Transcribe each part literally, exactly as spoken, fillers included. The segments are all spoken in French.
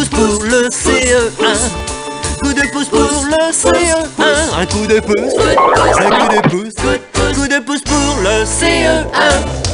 pouce pour le C E un. Coup de pouce pour le C E un. Un coup de pouce, un coup de pouce, coup de pouce pour le C E un.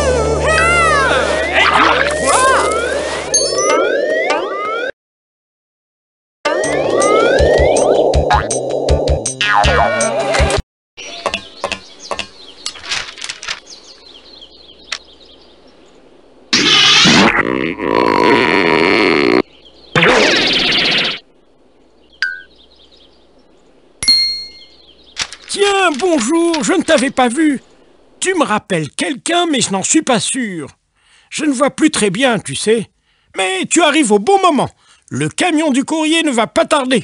Tiens, bonjour, je ne t'avais pas vu. Tu me rappelles quelqu'un, mais je n'en suis pas sûr. Je ne vois plus très bien, tu sais. Mais tu arrives au bon moment. Le camion du courrier ne va pas tarder.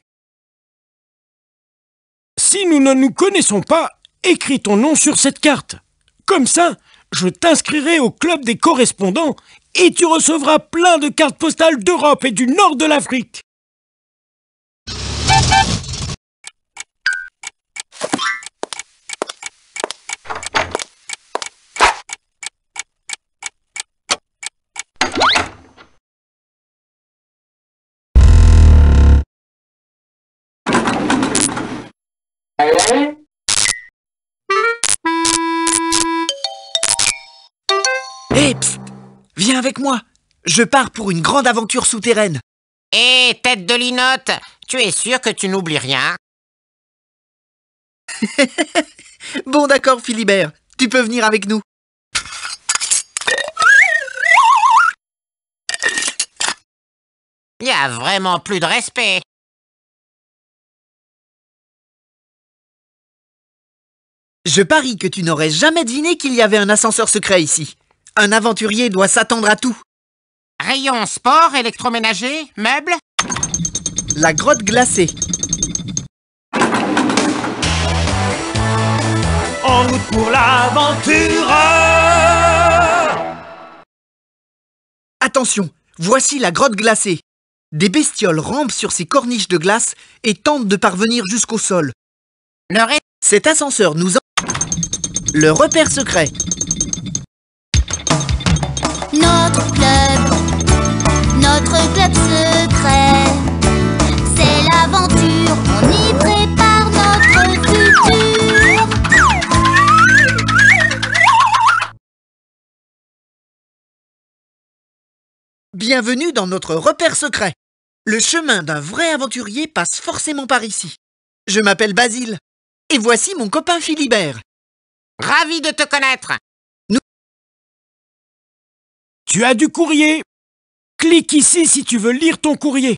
Si nous ne nous connaissons pas, écris ton nom sur cette carte. Comme ça, je t'inscrirai au club des correspondants et tu recevras plein de cartes postales d'Europe et du nord de l'Afrique. Hé, hey, psst, viens avec moi. Je pars pour une grande aventure souterraine. Hé, hey, tête de linotte, tu es sûr que tu n'oublies rien? Bon d'accord, Philibert, tu peux venir avec nous. Il n'y a vraiment plus de respect. Je parie que tu n'aurais jamais deviné qu'il y avait un ascenseur secret ici. Un aventurier doit s'attendre à tout. Rayon sport, électroménager, meubles? La grotte glacée. En route pour l'aventure. Attention, voici la grotte glacée. Des bestioles rampent sur ces corniches de glace et tentent de parvenir jusqu'au sol. Le ré... Cet ascenseur nous en... Le repère secret. Notre club, notre club secret, c'est l'aventure, on y prépare notre futur. Bienvenue dans notre repère secret. Le chemin d'un vrai aventurier passe forcément par ici. Je m'appelle Basile, et voici mon copain Philibert. Ravi de te connaître. Nous... Tu as du courrier. Clique ici si tu veux lire ton courrier.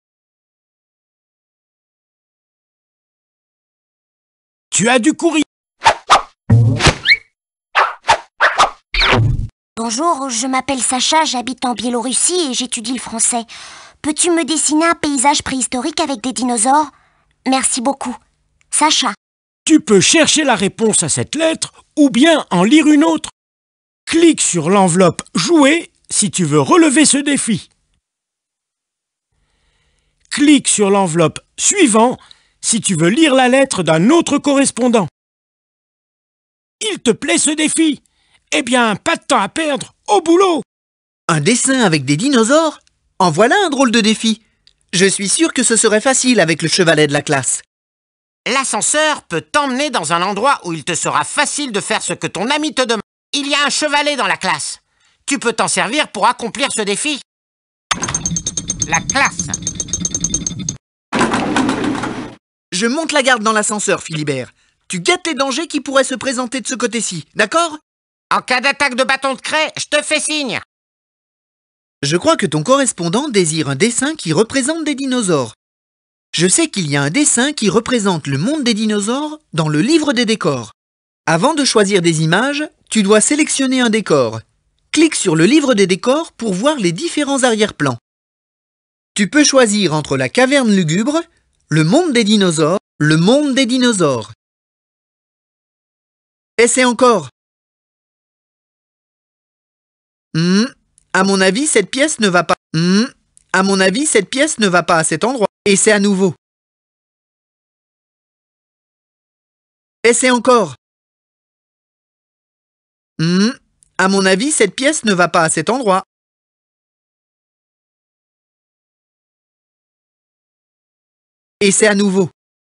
Tu as du courrier. Bonjour, je m'appelle Sacha, j'habite en Biélorussie et j'étudie le français. Peux-tu me dessiner un paysage préhistorique avec des dinosaures? Merci beaucoup. Sacha. Tu peux chercher la réponse à cette lettre ou bien en lire une autre. Clique sur l'enveloppe « Jouer » si tu veux relever ce défi. Clique sur l'enveloppe « Suivant » si tu veux lire la lettre d'un autre correspondant. Il te plaît ce défi? Eh bien, pas de temps à perdre, au boulot! Un dessin avec des dinosaures? En voilà un drôle de défi. Je suis sûr que ce serait facile avec le chevalet de la classe. L'ascenseur peut t'emmener dans un endroit où il te sera facile de faire ce que ton ami te demande. Il y a un chevalet dans la classe. Tu peux t'en servir pour accomplir ce défi. La classe. Je monte la garde dans l'ascenseur, Philibert. Tu guettes les dangers qui pourraient se présenter de ce côté-ci, d'accord? En cas d'attaque de bâton de craie, je te fais signe. Je crois que ton correspondant désire un dessin qui représente des dinosaures. Je sais qu'il y a un dessin qui représente le monde des dinosaures dans le livre des décors. Avant de choisir des images, tu dois sélectionner un décor. Clique sur le livre des décors pour voir les différents arrière-plans. Tu peux choisir entre la caverne lugubre, le monde des dinosaures, le monde des dinosaures. Essaie encore. Hmm, à mon avis, cette pièce ne va pas. Hmm, à mon avis, cette pièce ne va pas à cet endroit. Essaie à nouveau. Essaie encore. Hmm, à mon avis, cette pièce ne va pas à cet endroit. Et c'est à nouveau.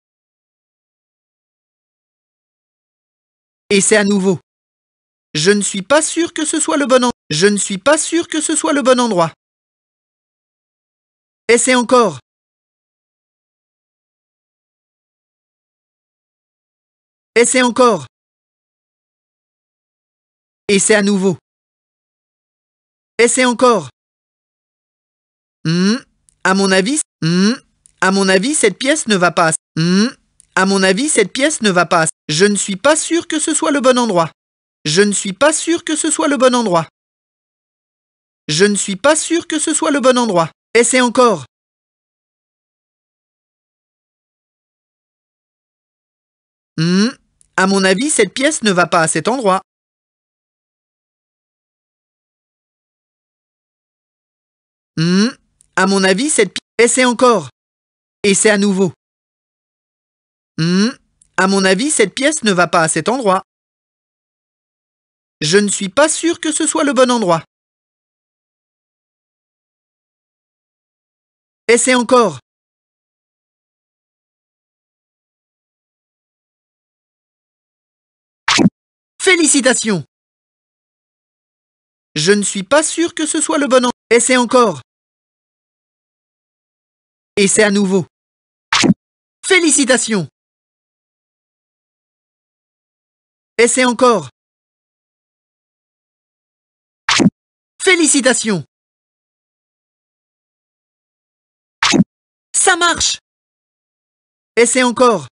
Et c'est à nouveau. Je ne suis pas sûr que ce soit le bon endroit. Je ne suis pas sûr que ce soit le bon endroit. Et c'est encore. Et c'est encore. Et c'est à nouveau. Et c'est encore. Hmm, à mon avis, hmm, à mon avis, cette pièce ne va pas. Hmm, à mon avis, cette pièce ne va pas. Je ne suis pas sûr que ce soit le bon endroit. Je ne suis pas sûr que ce soit le bon endroit. Je ne suis pas sûr que ce soit le bon endroit. Et c'est encore. Hmm, à mon avis, cette pièce ne va pas à cet endroit. Hmm, à mon avis, cette pièce... Et c'est encore. Et c'est à nouveau. Hmm, à mon avis, cette pièce ne va pas à cet endroit. Je ne suis pas sûr que ce soit le bon endroit. Et c'est encore. Félicitations! Je ne suis pas sûr que ce soit le bon endroit. Et c'est encore. Et c'est à nouveau. Félicitations! Et c'est encore. Félicitations! Ça marche! Et c'est encore.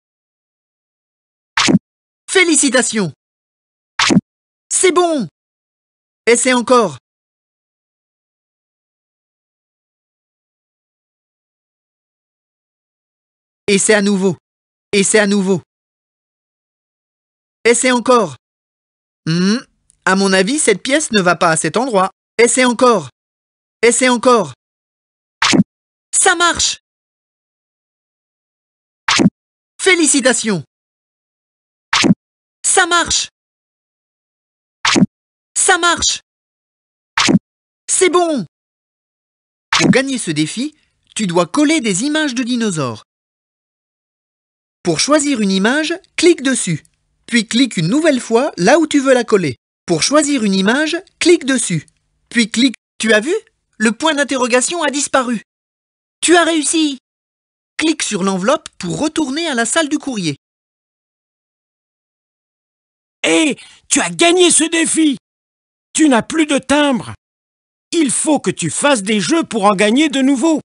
Félicitations! C'est bon! Et c'est encore. Et c'est à nouveau. Et c'est à nouveau. Et c'est encore. Hmm, à mon avis, cette pièce ne va pas à cet endroit. Et c'est encore. Et c'est encore. Ça marche! Félicitations! Ça marche! Ça marche! C'est bon! Pour gagner ce défi, tu dois coller des images de dinosaures. Pour choisir une image, clique dessus. Puis clique une nouvelle fois là où tu veux la coller. Pour choisir une image, clique dessus. Puis clique... Tu as vu? Le point d'interrogation a disparu. Tu as réussi! Clique sur l'enveloppe pour retourner à la salle du courrier. Hé, tu as gagné ce défi! Tu n'as plus de timbre. Il faut que tu fasses des jeux pour en gagner de nouveau.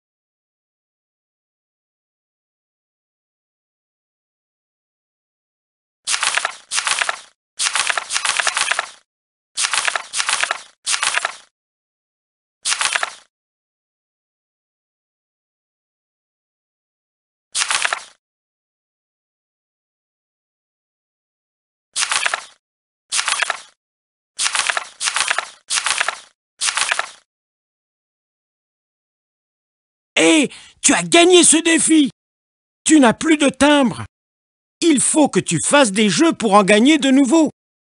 Hé, tu as gagné ce défi! Tu n'as plus de timbre. Il faut que tu fasses des jeux pour en gagner de nouveau.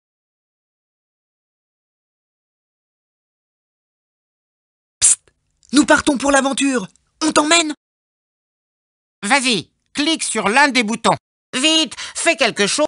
Psst! Nous partons pour l'aventure. On t'emmène? Vas-y, clique sur l'un des boutons. Vite, fais quelque chose.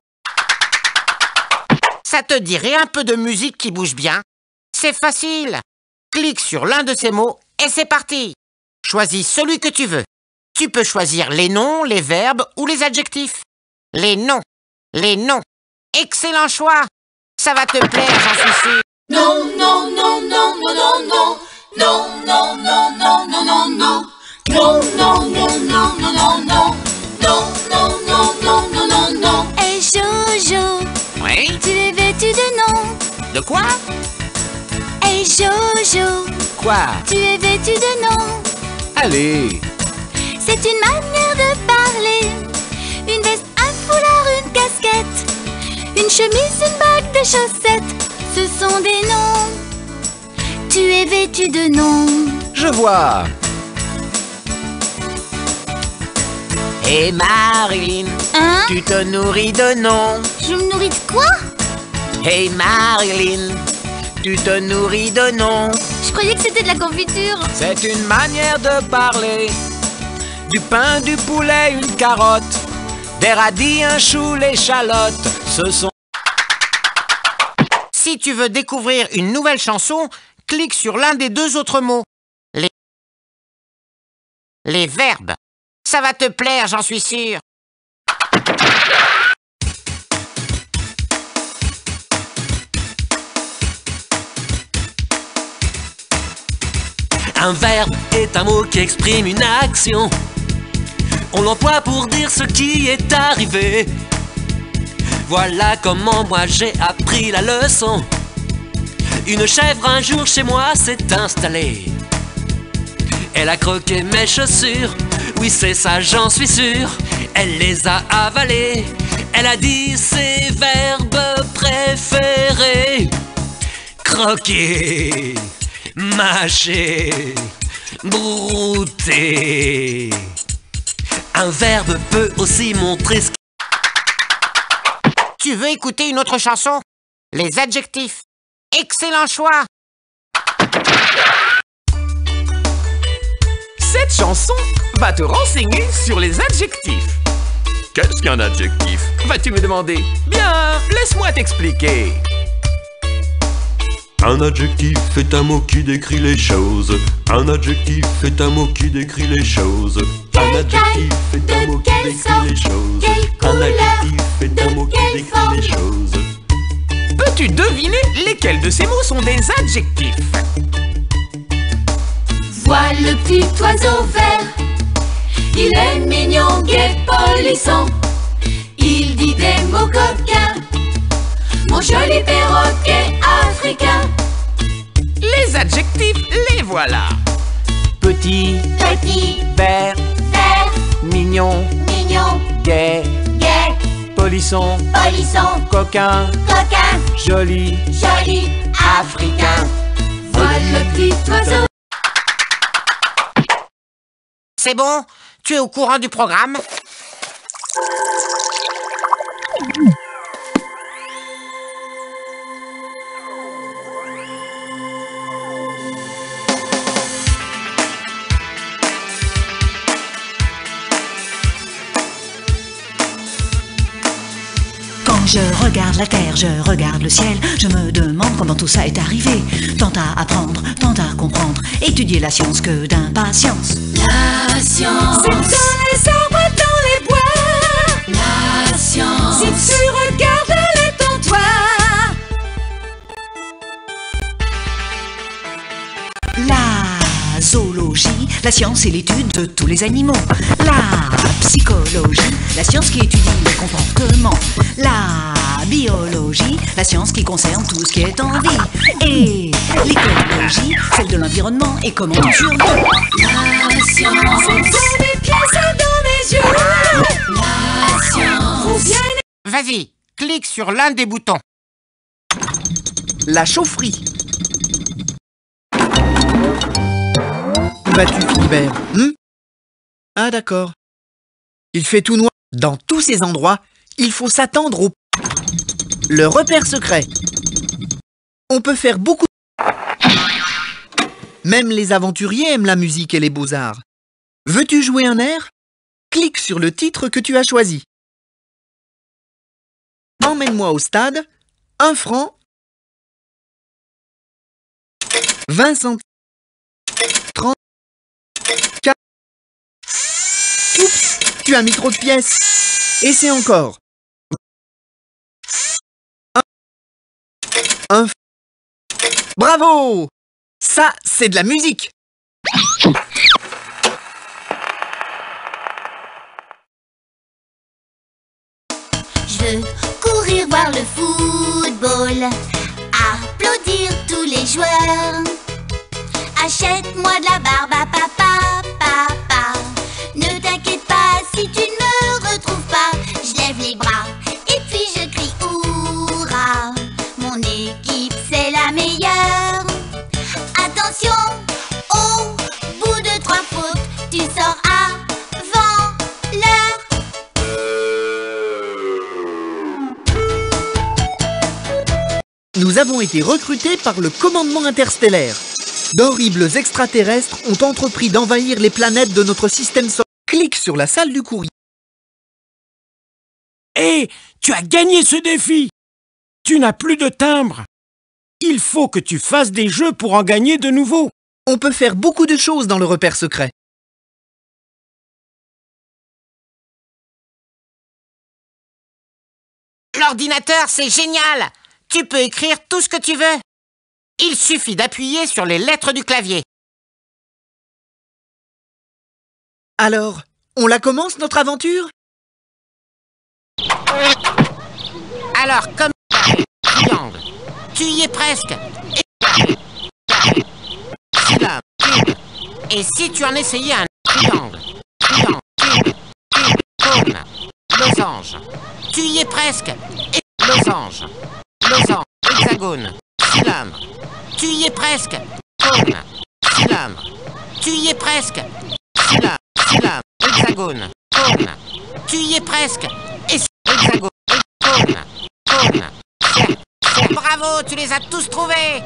Ça te dirait un peu de musique qui bouge bien? C'est facile. Clique sur l'un de ces mots et c'est parti. Choisis celui que tu veux. Tu peux choisir les noms, les verbes ou les adjectifs. Les noms. Les noms. Excellent choix. Ça va te plaire, j'en suis sûr. Non, non, non, non, non, non, non. Non, non, non, non, non, non, non. Non, non, non, non, non, non, non. Non, non, non, non, non, non, non. Hey Jojo, Oui? tu es vêtu de noms. De quoi? Hey Jojo, Quoi? tu es vêtu de noms. Allez. C'est une manière de parler. Une veste, un foulard, une casquette. Une chemise, une bague, des chaussettes. Ce sont des noms. Tu es vêtu de noms. Je vois. Hé Marilyn, Hein? tu te nourris de noms. Je me nourris de quoi? Hey Marilyn, tu te nourris de noms. Je croyais que c'était de la confiture. C'est une manière de parler. Du pain, du poulet, une carotte, des radis, un chou, l'échalote, ce sont... Si tu veux découvrir une nouvelle chanson, clique sur l'un des deux autres mots. Les... Les verbes. Ça va te plaire, j'en suis sûr. Un verbe est un mot qui exprime une action. On l'emploie pour dire ce qui est arrivé. Voilà comment moi j'ai appris la leçon. Une chèvre un jour chez moi s'est installée. Elle a croqué mes chaussures. Oui, c'est ça, j'en suis sûr. Elle les a avalées. Elle a dit ses verbes préférés: croquer, mâcher, brouter. Un verbe peut aussi montrer ce... Tu veux écouter une autre chanson? Les adjectifs. Excellent choix. Cette chanson va te renseigner sur les adjectifs. Qu'est-ce qu'un adjectif? Vas-tu me demander? Bien, laisse-moi t'expliquer. Un adjectif est un mot qui décrit les choses. Un adjectif est un mot qui décrit les choses. Un adjectif est un mot qui décrit les choses. Un adjectif est un mot qui décrit les choses. Peux-tu deviner lesquels de ces mots sont des adjectifs? Vois le petit oiseau vert, il est mignon, gai, polisson. Il dit des mots coquins, mon joli perroquet africain. Les adjectifs, les voilà. Petit, Petit, vert, vert, mignon, mignon, gai, gai, polisson, polisson, coquin, coquin, joli, joli, africain. Vois le petit oiseau. C'est bon? Tu es au courant du programme? Quand je regarde la terre, je regarde le ciel, je me demande comment tout ça est arrivé. Tant à apprendre, tant à comprendre, étudier la science que d'impatience. La science, C'est dans les arbres, dans les bois. la science, Si tu regardes les tentoirs. La zoologie, la science et l'étude de tous les animaux. La psychologie, la science qui étudie les comportements. La biologie, la science qui concerne tout ce qui est en vie. Et l'écologie, celle de l'environnement et comment on survit. la science, C'est dans mes pieds, c'est dans mes yeux. la science. Faut bien Vas-y, clique sur l'un des boutons. La chaufferie. Où vas-tu, Philibert? Hmm Ah d'accord. Il fait tout noir. Dans tous ces endroits, il faut s'attendre au... Le repère secret. On peut faire beaucoup... Même les aventuriers aiment la musique et les beaux-arts. Veux-tu jouer un air? Clique sur le titre que tu as choisi. Emmène-moi au stade. Un franc. vingt centimes. trente. quatre. Oups, tu as mis trop de pièces. Et c'est encore. Un. Un. Bravo! Ça, c'est de la musique. Je veux courir voir le football, applaudir tous les joueurs. Achète-moi de la barbe à papa, papa. Ne t'inquiète pas si tu ne me retrouves pas. Je lève les bras et puis je crie hurrah. Mon équipe c'est la meilleure. Attention, au bout de trois fautes, tu sors avant l'heure. Nous avons été recrutés par le commandement interstellaire. D'horribles extraterrestres ont entrepris d'envahir les planètes de notre système solaire. Clique sur la salle du courrier. Hé, tu as gagné ce défi! Tu n'as plus de timbre. Il faut que tu fasses des jeux pour en gagner de nouveau. On peut faire beaucoup de choses dans le repère secret. L'ordinateur, c'est génial! Tu peux écrire tout ce que tu veux. Il suffit d'appuyer sur les lettres du clavier. Alors, on la commence notre aventure? Alors, comme triangle, tu y es presque. Syllabe, cube. Et si tu en essayais un triangle, triangle, cube, cube, cône, losange, tu y es presque. Et losange, losange, hexagone, cylindre, tu y es presque. Cône, cylindre, tu y es presque. Cylindre, cylindre, hexagone, cône, tu y es presque. Et hexagone, cône, cône, cercle, cercle. Bravo, tu les as tous trouvés.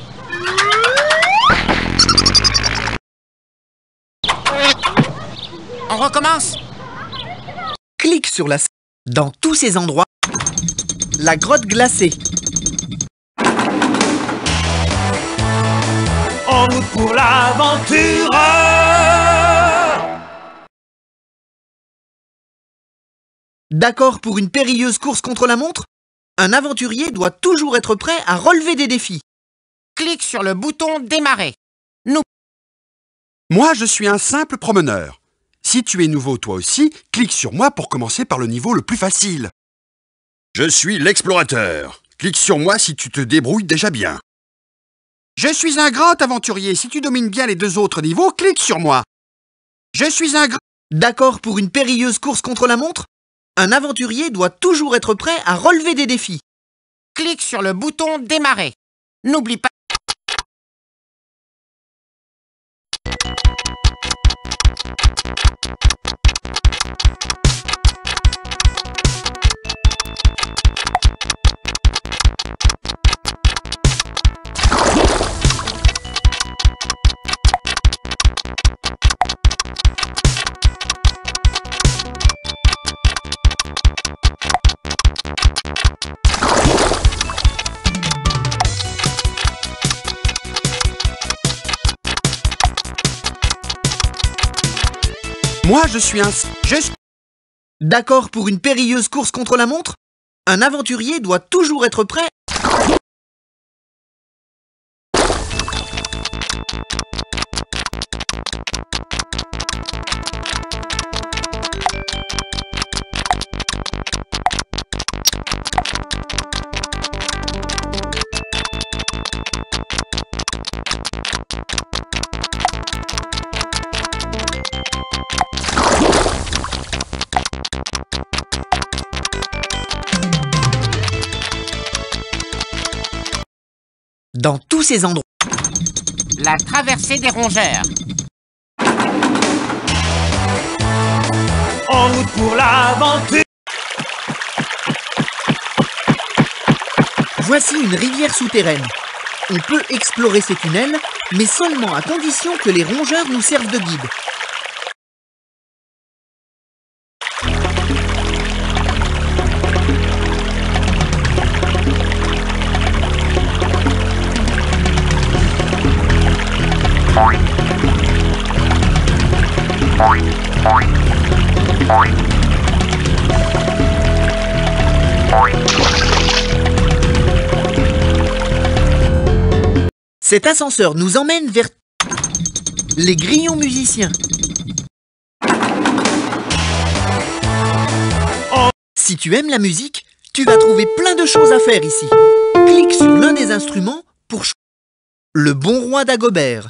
On recommence? Clique sur la salle. Dans tous ces endroits, la grotte glacée. En route pour l'aventure. D'accord pour une périlleuse course contre la montre? Un aventurier doit toujours être prêt à relever des défis. Clique sur le bouton démarrer. Nous. Moi, je suis un simple promeneur. Si tu es nouveau toi aussi, clique sur moi pour commencer par le niveau le plus facile. Je suis l'explorateur. Clique sur moi si tu te débrouilles déjà bien. Je suis un grand aventurier. Si tu domines bien les deux autres niveaux, clique sur moi. Je suis un grand... D'accord pour une périlleuse course contre la montre? Un aventurier doit toujours être prêt à relever des défis. Clique sur le bouton démarrer. N'oublie pas. Moi, je suis un... Je... D'accord pour une périlleuse course contre la montre? Un aventurier doit toujours être prêt. Dans tous ces endroits. La traversée des rongeurs. En route pour l'aventure. Voici une rivière souterraine. On peut explorer ces tunnels, mais seulement à condition que les rongeurs nous servent de guide. Cet ascenseur nous emmène vers les grillons musiciens. Si tu aimes la musique, tu vas trouver plein de choses à faire ici. Clique sur l'un des instruments pour choisir le bon roi d'Agobert.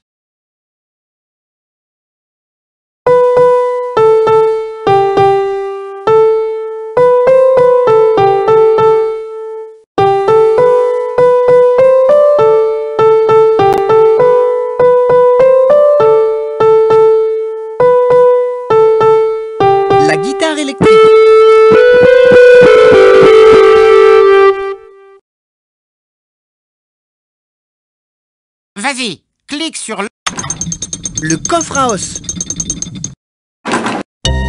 La guitare électrique. Vas-y, clique sur le... Le coffre à os.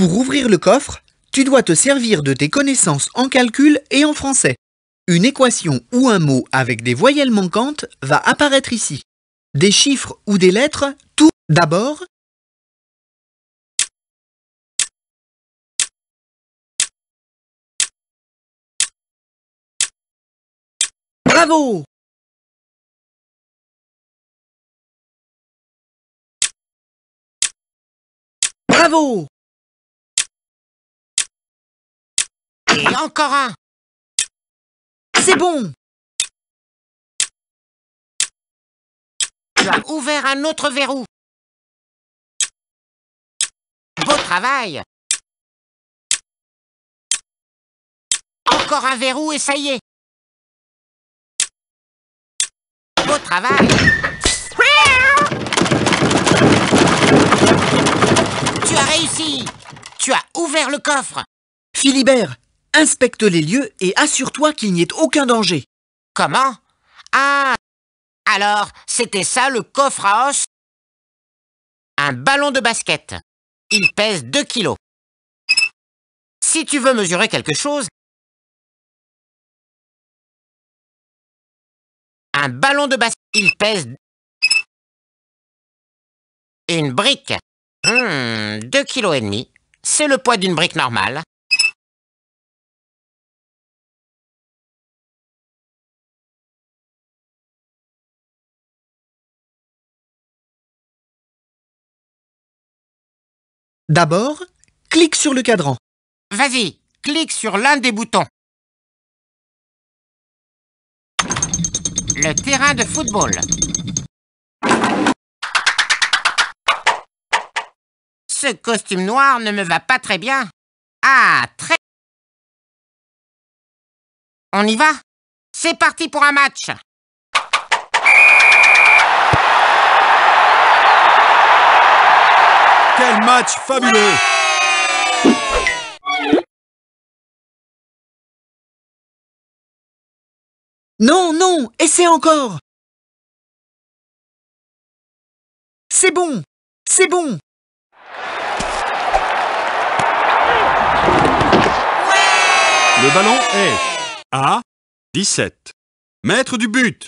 Pour ouvrir le coffre, tu dois te servir de tes connaissances en calcul et en français. Une équation ou un mot avec des voyelles manquantes va apparaître ici. Des chiffres ou des lettres, tout d'abord. Bravo! Bravo! Et encore un. C'est bon! Tu as ouvert un autre verrou. Beau travail. Encore un verrou et ça y est. Beau travail. Tu as réussi. Tu as ouvert le coffre. Philibert, inspecte les lieux et assure-toi qu'il n'y ait aucun danger. Comment? Ah, alors, c'était ça le coffre à os? Un ballon de basket. Il pèse deux kilos. Si tu veux mesurer quelque chose, un ballon de basket, il pèse une brique. Hmm, deux kilos et demi. C'est le poids d'une brique normale. D'abord, clique sur le cadran. Vas-y, clique sur l'un des boutons. Le terrain de football. Ce costume noir ne me va pas très bien. Ah, très... On y va? C'est parti pour un match. Quel match fabuleux! Non, non, essaie encore. C'est bon, c'est bon. Le ballon est à dix-sept mètres du but.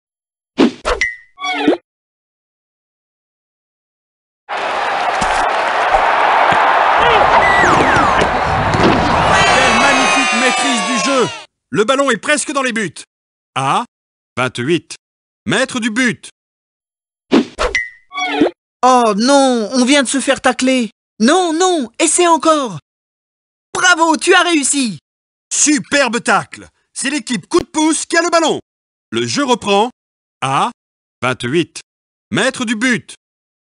Quelle magnifique maîtrise du jeu! Le ballon est presque dans les buts. À vingt-huit mètres du but. Oh non, on vient de se faire tacler. Non, non, essaie encore. Bravo, tu as réussi. Superbe tacle. C'est l'équipe coup de pouce qui a le ballon. Le jeu reprend à vingt-huit mètres du but.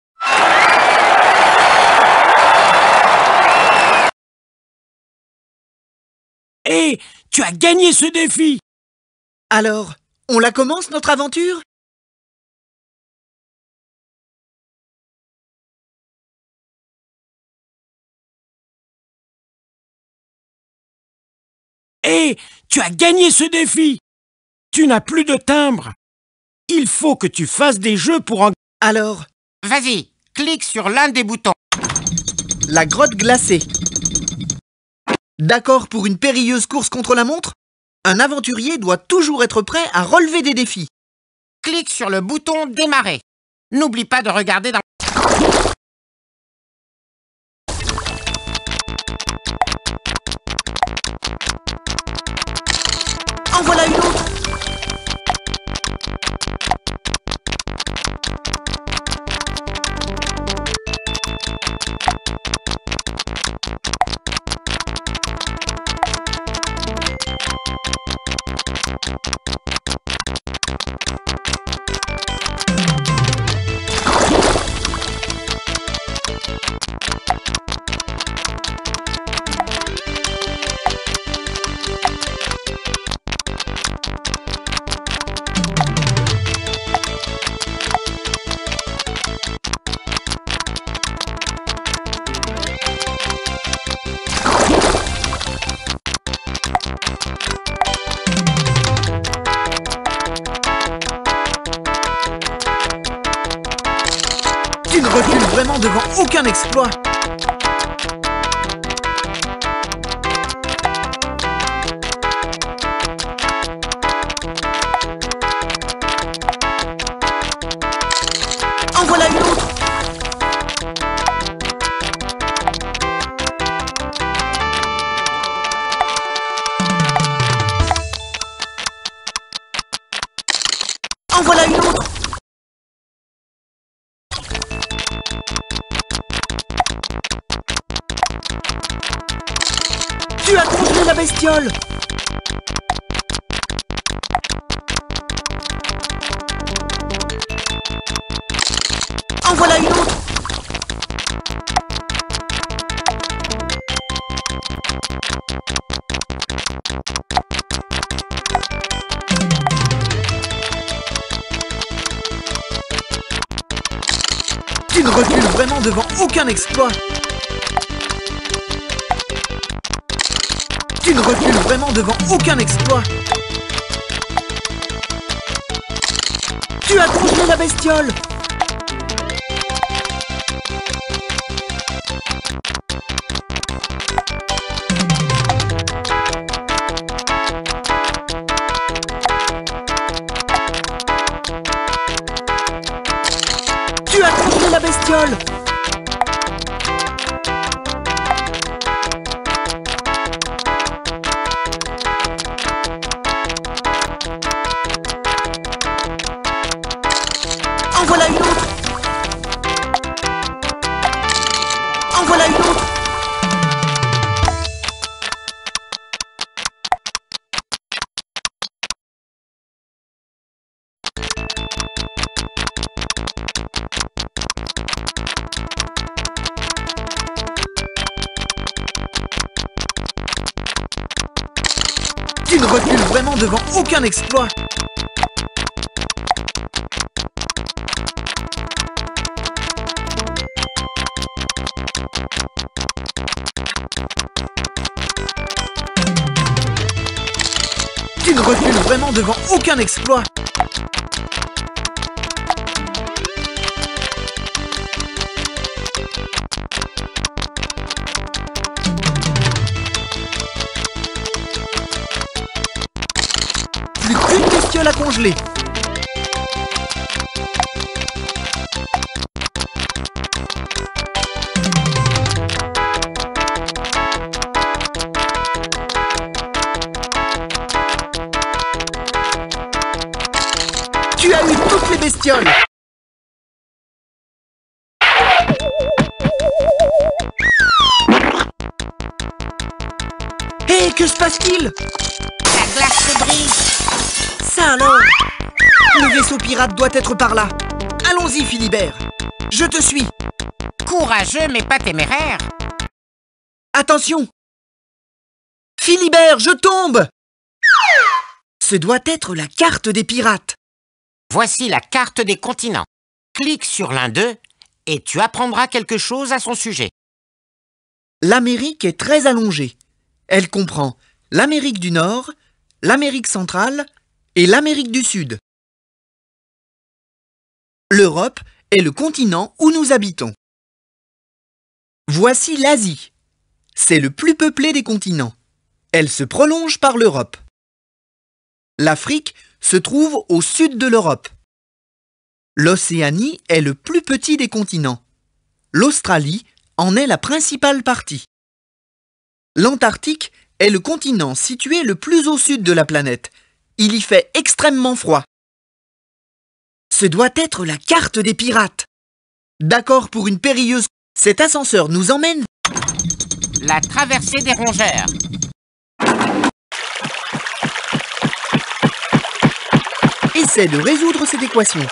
Hé, tu as gagné ce défi! Alors, on la commence notre aventure? Hé, tu as gagné ce défi! Tu n'as plus de timbre. Il faut que tu fasses des jeux pour en... Alors, Vas-y, clique sur l'un des boutons. la grotte glacée. D'accord pour une périlleuse course contre la montre? Un aventurier doit toujours être prêt à relever des défis. Clique sur le bouton démarrer. N'oublie pas de regarder dans... En voilà une autre. Tu ne recules vraiment devant aucun exploit. En voilà une autre. En voilà une autre. Tu as congelé la bestiole. En voilà une autre. Tu ne recules vraiment devant aucun exploit. Tu ne recules vraiment devant aucun exploit. Tu as congelé la bestiole. Tu as congelé la bestiole. En voilà une autre. En voilà une autre. Tu ne recules vraiment devant aucun exploit. Tu ne recules vraiment devant aucun exploit. Plus qu'une bestiole à congeler. Tu as eu toutes les bestioles. Hé, hey, que se passe-t-il? La glace se brise. Ça alors? Le vaisseau pirate doit être par là. Allons-y, Philibert. Je te suis. Courageux, mais pas téméraire. Attention! Philibert, je tombe! Ce doit être la carte des pirates. Voici la carte des continents. Clique sur l'un d'eux et tu apprendras quelque chose à son sujet. L'Amérique est très allongée. Elle comprend l'Amérique du Nord, l'Amérique centrale et l'Amérique du Sud. L'Europe est le continent où nous habitons. Voici l'Asie. C'est le plus peuplé des continents. Elle se prolonge par l'Europe. L'Afrique se trouve au sud de l'Europe. L'Océanie est le plus petit des continents. L'Australie en est la principale partie. L'Antarctique est le continent situé le plus au sud de la planète. Il y fait extrêmement froid. Ce doit être la carte des pirates. D'accord pour une périlleuse... Cet ascenseur nous emmène... La traversée des rongeurs. Essaie de résoudre cette équation.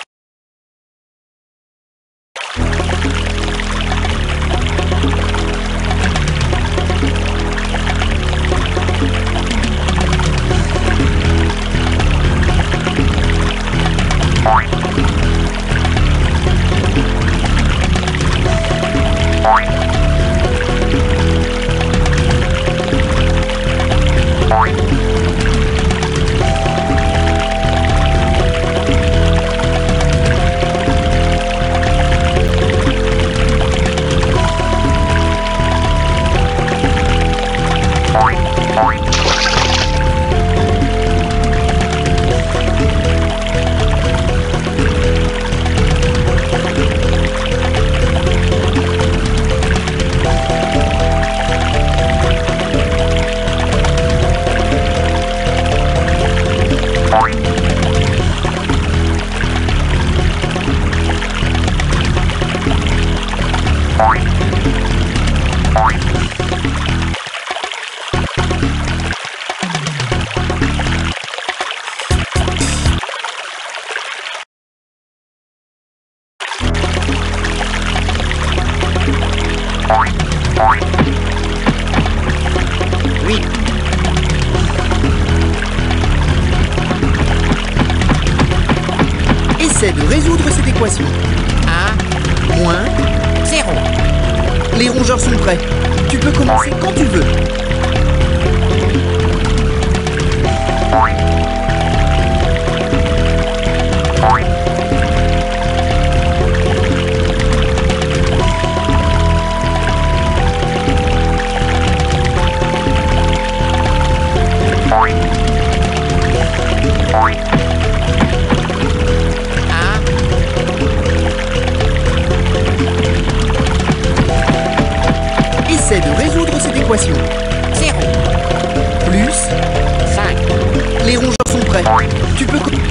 huit. Essaie de résoudre cette équation. un, Moins. zéro. Les rongeurs sont prêts. Tu peux commencer quand tu veux. Essaie de résoudre cette équation. zéro. Plus. cinq. Les rongeurs sont prêts. Tu peux commencer.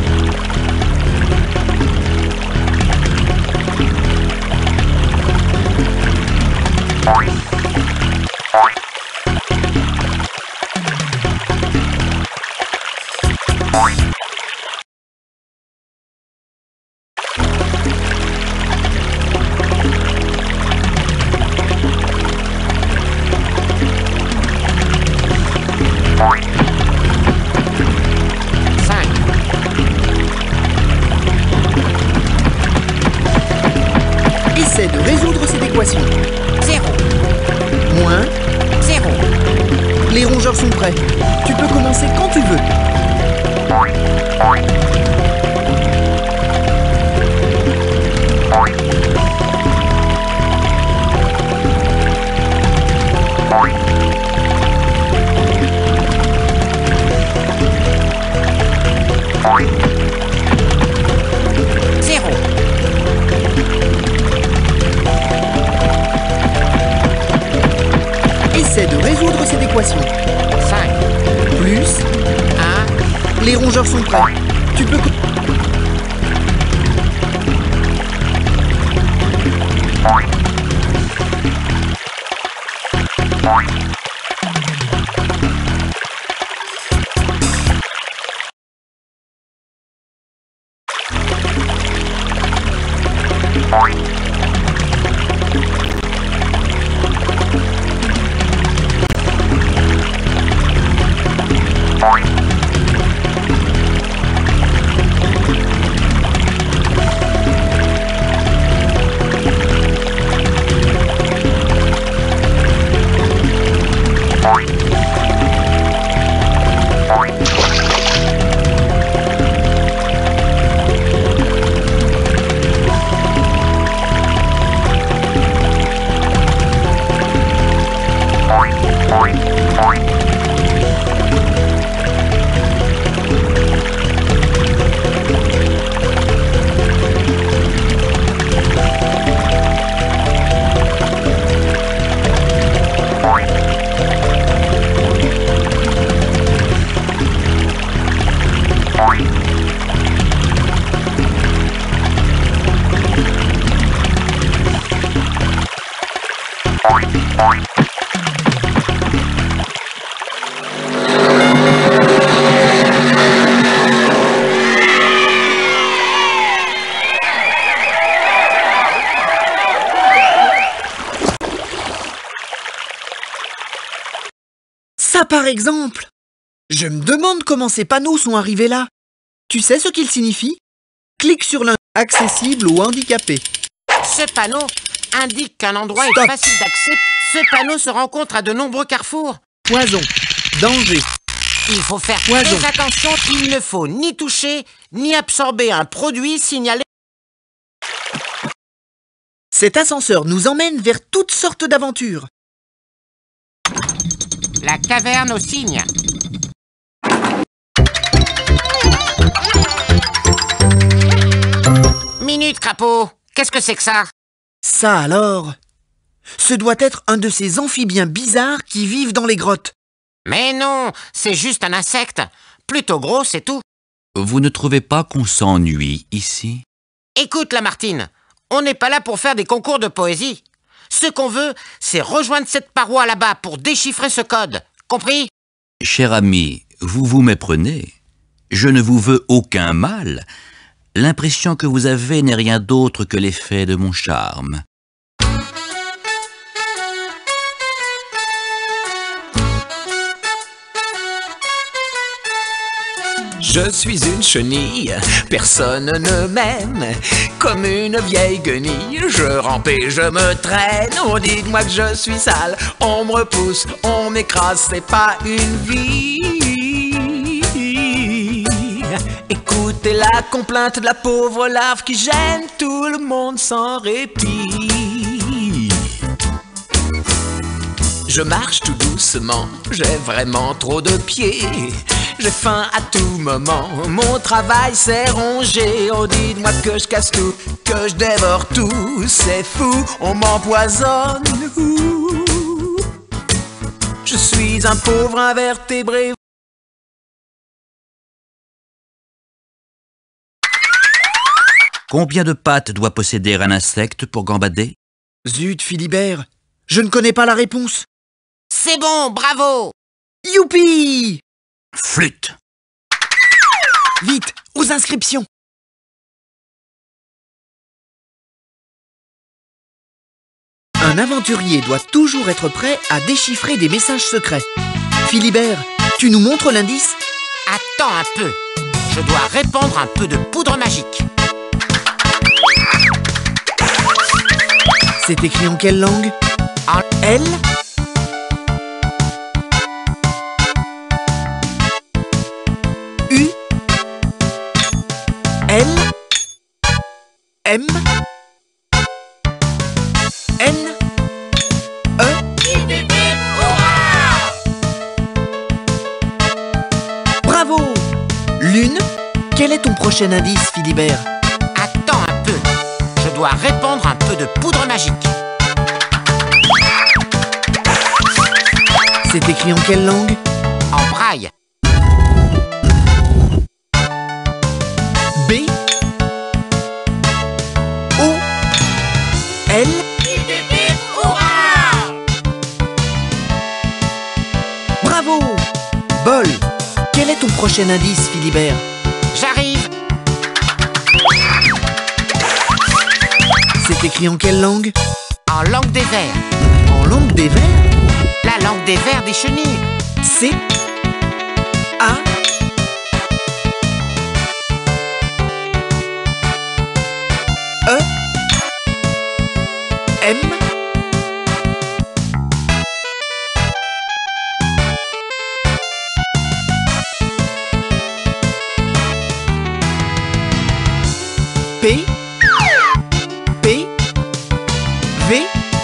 cinq. Essaie de résoudre cette équation. zéro. Moins. zéro. Les rongeurs sont prêts. Tu peux commencer quand tu veux. zéro. Essaie de résoudre cette équation. cinq. Plus. un. Les rongeurs sont prêts. Tu peux... co- Ça par exemple. Je me demande comment ces panneaux sont arrivés là. Tu sais ce qu'ils signifient? Clique sur l'un accessible aux handicapés. Ce panneau indique qu'un endroit Stop. est facile d'accès. Ce panneau se rencontre à de nombreux carrefours. Poison. Danger. Il faut faire Poison. très attention. Il ne faut ni toucher, ni absorber un produit signalé. Cet ascenseur nous emmène vers toutes sortes d'aventures. La caverne aux cygnes. Minute, crapaud. Qu'est-ce que c'est que ça? Ça alors? Ce doit être un de ces amphibiens bizarres qui vivent dans les grottes. Mais non, c'est juste un insecte. Plutôt gros, c'est tout. Vous ne trouvez pas qu'on s'ennuie ici? Écoute, Lamartine, on n'est pas là pour faire des concours de poésie. Ce qu'on veut, c'est rejoindre cette paroi là-bas pour déchiffrer ce code. Compris? Cher ami, vous vous méprenez. Je ne vous veux aucun mal. L'impression que vous avez n'est rien d'autre que l'effet de mon charme. Je suis une chenille, personne ne m'aime. Comme une vieille guenille, je rampe et je me traîne. On dit de moi que je suis sale, on me repousse, on m'écrase, c'est pas une vie. Écoutez la complainte de la pauvre larve qui gêne tout le monde sans répit. Je marche tout doucement, j'ai vraiment trop de pieds. J'ai faim à tout moment, mon travail s'est rongé. On dit de moi que je casse tout, que je dévore tout. C'est fou, on m'empoisonne. Je suis un pauvre invertébré. Combien de pattes doit posséder un insecte pour gambader? Zut, Philibert, je ne connais pas la réponse. C'est bon, bravo! Youpi! Flûte! Vite, aux inscriptions! Un aventurier doit toujours être prêt à déchiffrer des messages secrets. Philibert, tu nous montres l'indice? Attends un peu. Je dois répandre un peu de poudre magique. C'est écrit en quelle langue? En L? U? L? M? N? E? Bravo! Lune, quel est ton prochain indice, Philibert? Attends un peu. Je dois répandre un peu de poudre magique. C'est écrit en quelle langue? En braille. B? O? L? Bravo! Bol, quel est ton prochain indice, Philibert? J'arrive. C'est écrit en quelle langue? En langue des vers. En langue des vers? La langue des vers des chenilles. C? A? E? M? P? P? V?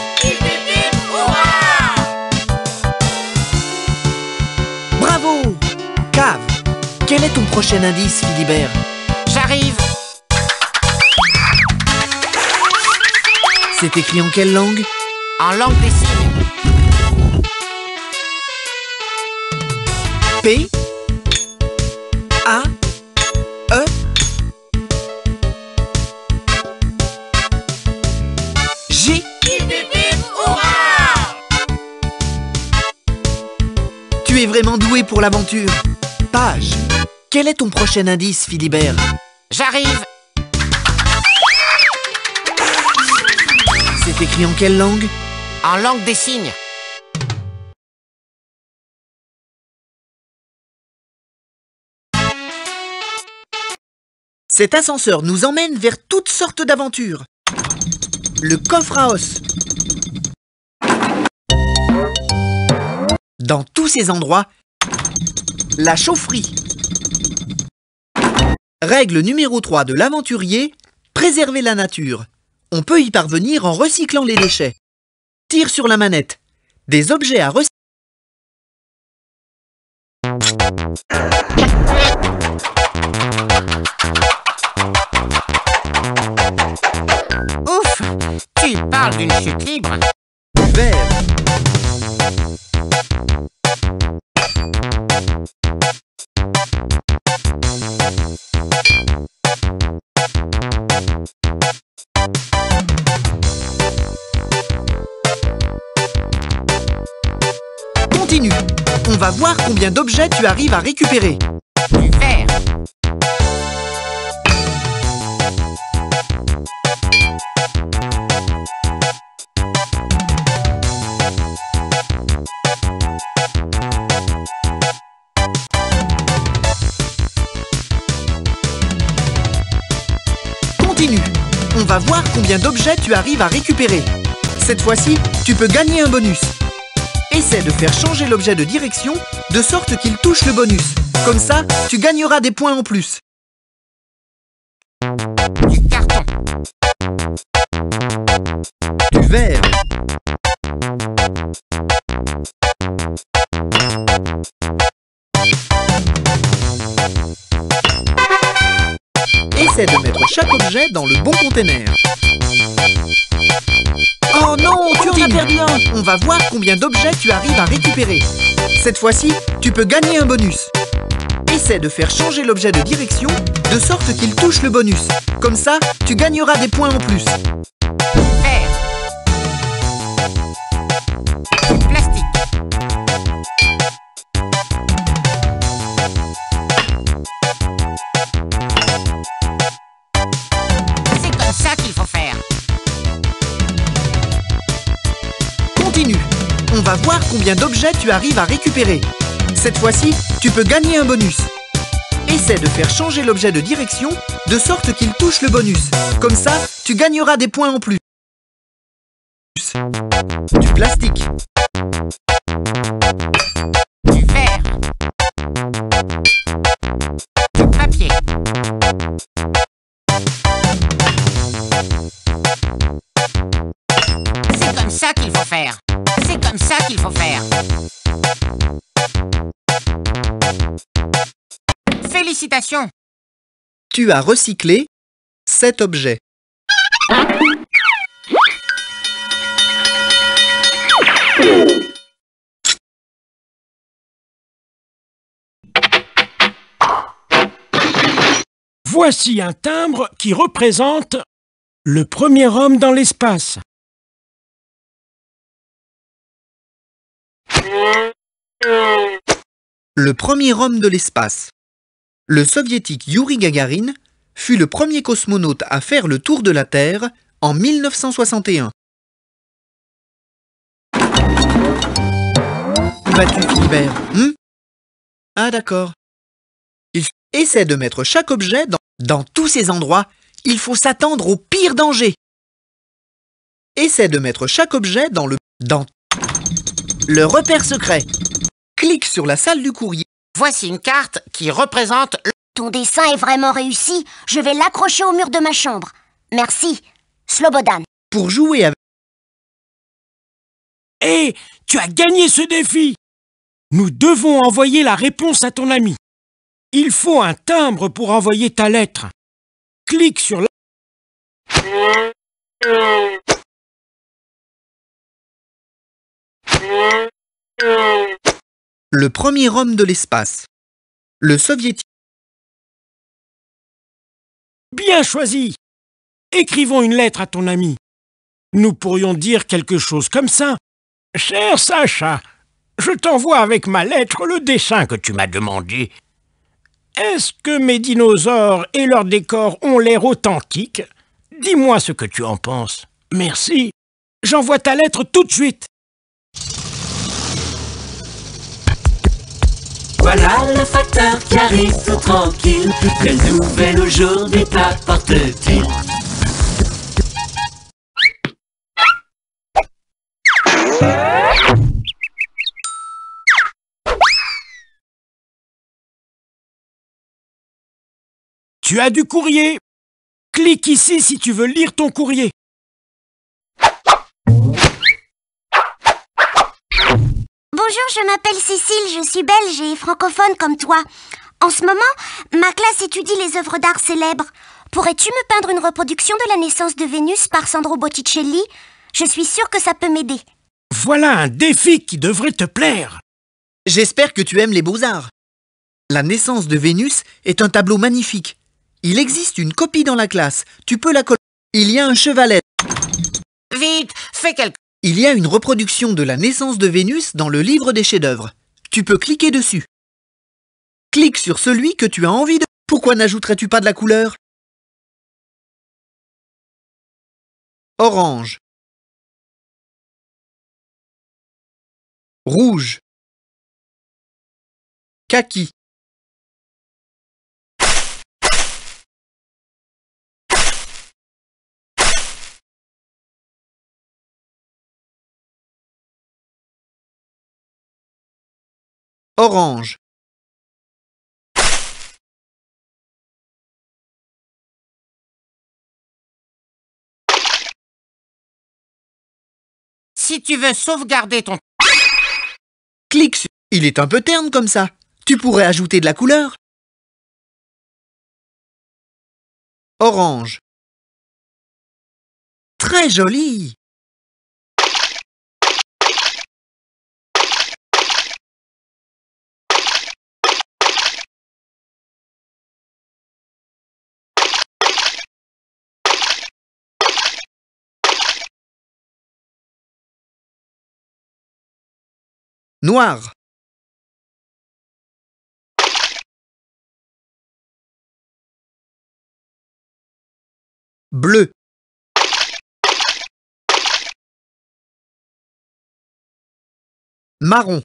Bravo! Cave, quel est ton prochain indice, Philibert? J'arrive. C'est écrit en quelle langue? En langue des signes. P? A? E? G? Tu es vraiment doué pour l'aventure. Page, quel est ton prochain indice, Philibert? J'arrive. C'est écrit en quelle langue? En langue des signes. Cet ascenseur nous emmène vers toutes sortes d'aventures. Le coffre à os. Dans tous ces endroits, la chaufferie. Règle numéro trois de l'aventurier, préserver la nature. On peut y parvenir en recyclant les déchets. Tire sur la manette. Des objets à recycler. Ouf! Tu parles d'une chute libre. Vert. Continue. On va voir combien d'objets tu arrives à récupérer. Du vert. va voir combien d'objets tu arrives à récupérer. Cette fois-ci, tu peux gagner un bonus. Essaie de faire changer l'objet de direction de sorte qu'il touche le bonus. Comme ça, tu gagneras des points en plus. Du carton. Du verre. Essaie de mettre chaque objet dans le bon conteneur. Oh non, tu en as perdu un. On va voir combien d'objets tu arrives à récupérer. Cette fois-ci, tu peux gagner un bonus. Essaie de faire changer l'objet de direction de sorte qu'il touche le bonus. Comme ça, tu gagneras des points en plus. Verre. Plastique. C'est comme ça qu'il faut faire. Continue. On va voir combien d'objets tu arrives à récupérer. Cette fois-ci, tu peux gagner un bonus. Essaie de faire changer l'objet de direction de sorte qu'il touche le bonus. Comme ça, tu gagneras des points en plus. Du plastique. Du verre. Du papier. C'est comme ça qu'il faut faire. C'est comme ça qu'il faut faire. Félicitations! Tu as recyclé sept objets. Voici un timbre qui représente le premier homme dans l'espace. Le premier homme de l'espace. Le soviétique Youri Gagarin fut le premier cosmonaute à faire le tour de la Terre en mille neuf cent soixante et un. Où vas-tu, Philibert? hmm Ah d'accord. Il essaie de mettre chaque objet dans, dans tous ces endroits. Il faut s'attendre au pire danger. Essaie de mettre chaque objet dans le... dans le repère secret. Clique sur la salle du courrier. Voici une carte qui représente... le... Ton dessin est vraiment réussi. Je vais l'accrocher au mur de ma chambre. Merci, Slobodan. Pour jouer avec... Hé, hey, tu as gagné ce défi! Nous devons envoyer la réponse à ton ami. Il faut un timbre pour envoyer ta lettre. Clique sur la... Le premier homme de l'espace. Le soviétique. Bien choisi! Écrivons une lettre à ton ami. Nous pourrions dire quelque chose comme ça. Cher Sacha, je t'envoie avec ma lettre le dessin que tu m'as demandé. Est-ce que mes dinosaures et leurs décors ont l'air authentiques? Dis-moi ce que tu en penses. Merci. J'envoie ta lettre tout de suite. Voilà le facteur qui arrive tout tranquille. Quelle nouvelle aujourd'hui t'apporte-t-il? Tu as du courrier. Clique ici si tu veux lire ton courrier. Bonjour, je m'appelle Cécile, je suis belge et francophone comme toi. En ce moment, ma classe étudie les œuvres d'art célèbres. Pourrais-tu me peindre une reproduction de la naissance de Vénus par Sandro Botticelli? Je suis sûre que ça peut m'aider. Voilà un défi qui devrait te plaire. J'espère que tu aimes les beaux-arts. La naissance de Vénus est un tableau magnifique. Il existe une copie dans la classe. Tu peux la coller. Il y a un chevalet. Vite, fais quelque... Il y a une reproduction de la naissance de Vénus dans le livre des chefs-d'œuvre. Tu peux cliquer dessus. Clique sur celui que tu as envie de... Pourquoi n'ajouterais-tu pas de la couleur? Orange. Rouge. Kaki. Orange. Si tu veux sauvegarder ton... Clique sur... Il est un peu terne comme ça. Tu pourrais ajouter de la couleur. Orange. Très joli. Noir. Bleu. Marron.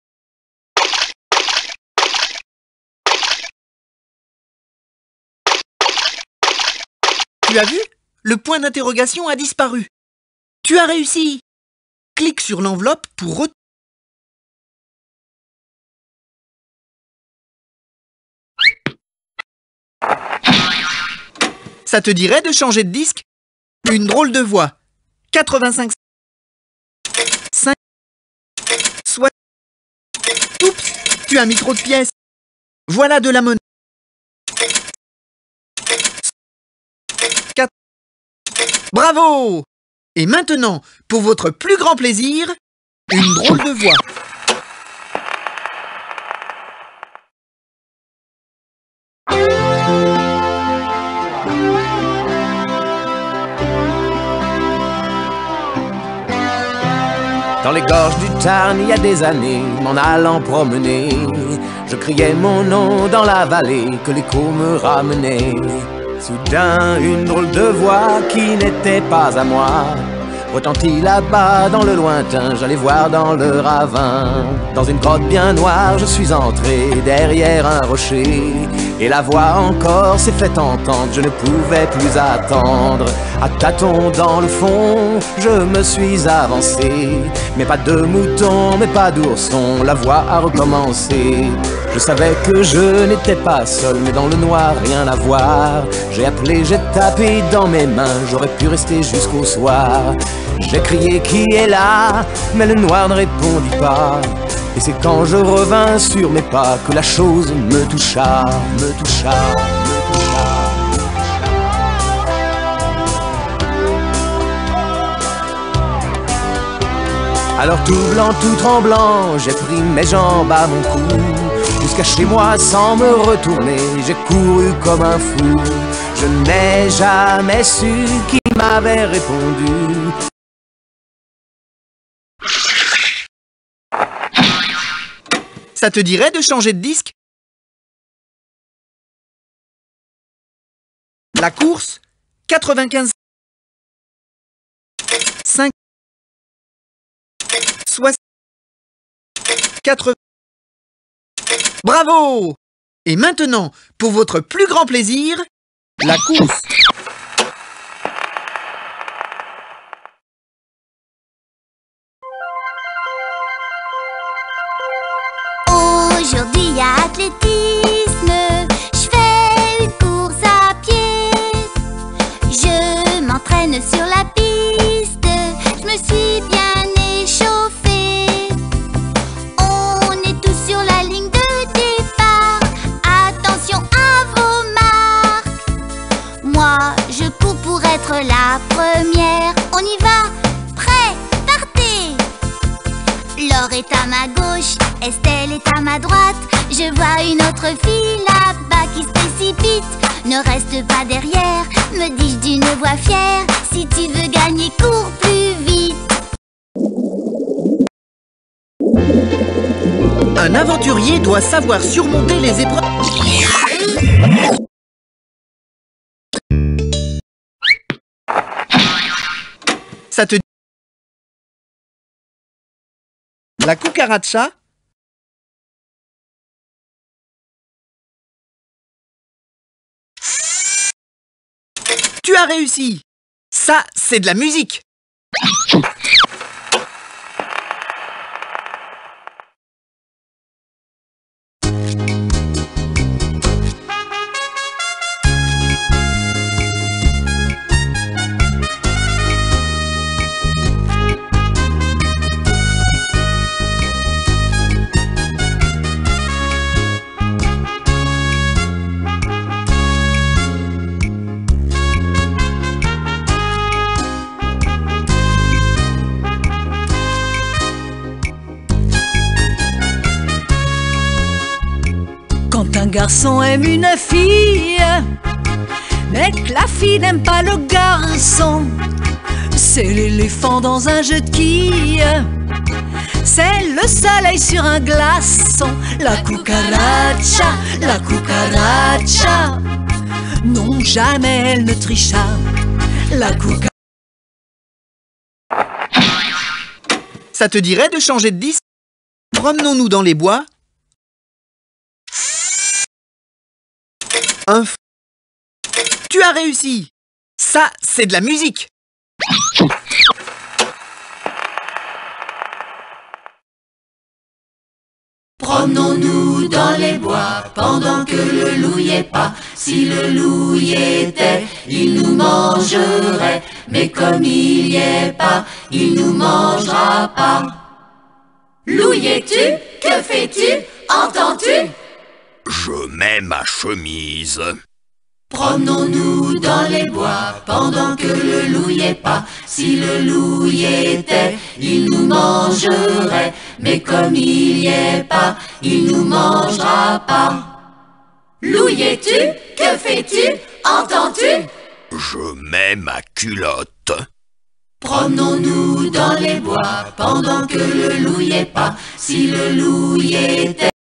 Tu as vu? Le point d'interrogation a disparu. Tu as réussi. Clique sur l'enveloppe pour retourner. Ça te dirait de changer de disque? Une drôle de voix. quatre-vingt-cinq... cinq... soit... Oups, tu as mis trop de pièces. Voilà de la monnaie. quatre... Bravo! Et maintenant, pour votre plus grand plaisir, une drôle de voix. Dans les gorges du Tarn, il y a des années, m'en allant promener, je criais mon nom dans la vallée, que l'écho me ramenait. Soudain, une drôle de voix qui n'était pas à moi retentit là-bas dans le lointain, j'allais voir dans le ravin. Dans une grotte bien noire, je suis entré derrière un rocher, et la voix encore s'est fait entendre, je ne pouvais plus attendre. À tâtons dans le fond, je me suis avancé, mais pas de mouton, mais pas d'ourson, la voix a recommencé. Je savais que je n'étais pas seul, mais dans le noir, rien à voir. J'ai appelé, j'ai tapé dans mes mains, j'aurais pu rester jusqu'au soir. J'ai crié qui est là, mais le noir ne répondit pas. Et c'est quand je revins sur mes pas que la chose me toucha, me toucha, me toucha. Alors tout blanc, tout tremblant, j'ai pris mes jambes à mon cou. Jusqu'à chez moi sans me retourner, j'ai couru comme un fou. Je n'ai jamais su qui m'avait répondu. Ça te dirait de changer de disque? La course, quatre-vingt-quinze... cinq... soixante... quatre... Bravo! Et maintenant, pour votre plus grand plaisir, la course. Aujourd'hui, il y a athlétisme. Je fais une course à pied. Je m'entraîne sur la piste. Je me suis bien échauffée. On est tous sur la ligne de départ. Attention à vos marques. Moi, je cours pour être la première. On y va. Prêt, partez. Laure est à ma gauche, Estelle est à ma droite. Je vois une autre fille là-bas qui se précipite. Ne reste pas derrière, me dis-je d'une voix fière. Si tu veux gagner, cours plus vite. Un aventurier doit savoir surmonter les épreuves. Ça te dit la cucaracha? Tu as réussi! Ça, c'est de la musique! garçon aime une fille, mais que la fille n'aime pas le garçon. C'est l'éléphant dans un jeu de quilles, c'est le soleil sur un glaçon. La cucaracha, la cucaracha, non jamais elle ne tricha. La cucaracha. Ça te dirait de changer de disque? Promenons-nous dans les bois. Un f... Tu as réussi! Ça, c'est de la musique! Promenons-nous dans les bois pendant que le loup y est pas. Si le loup y était, il nous mangerait. Mais comme il y est pas, il nous mangera pas. Loup y es-tu? Que fais-tu? Entends-tu? Je mets ma chemise. Promenons-nous dans les bois pendant que le loup y est pas. Si le loup y était, il nous mangerait. Mais comme il y est pas, il nous mangera pas. Loup y es-tu? Que fais-tu? Entends-tu? Je mets ma culotte. Promenons-nous dans les bois pendant que le loup y est pas. Si le loup y était